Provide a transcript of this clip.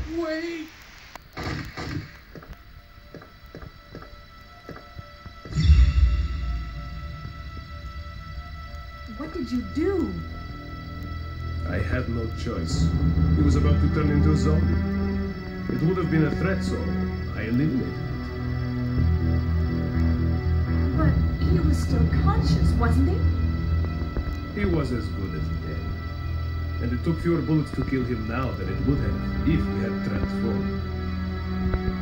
Wait! What did you do? I had no choice. He was about to turn into a zombie. It would have been a threat, so I eliminated it. But he was still conscious, wasn't he? He was as good as dead. And it took fewer bullets to kill him now than it would have if he had transformed.